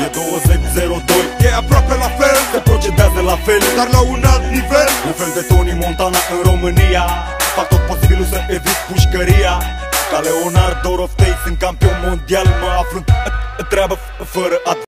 E 20.02, e aproape la fel, se procedează la fel, dar la un alt nivel. un fel de Tony Montana în România. Fac tot posibilul să evit pușcăria. Ca Leonardo Roftei, sunt campion mondial, mă aflu în treabă fără